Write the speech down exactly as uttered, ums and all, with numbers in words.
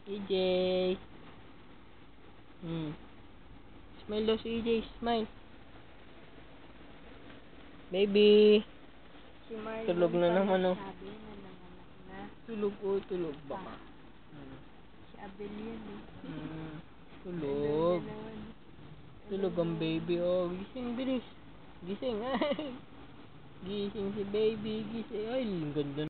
E J. Hmm. Smile daw si E J. Smile. Baby. Si Marlon Tulog na pala naman, oh. sabi na nanganak na. Tulog, oh. Tulog baka. Hmm. Si Abel yun eh. Hmm. Tulog Tulog. na naman. Tulog ang baby, oh. Gising, bilis. Gising, ay. Gising si baby. Gising. Ay, ang ganda.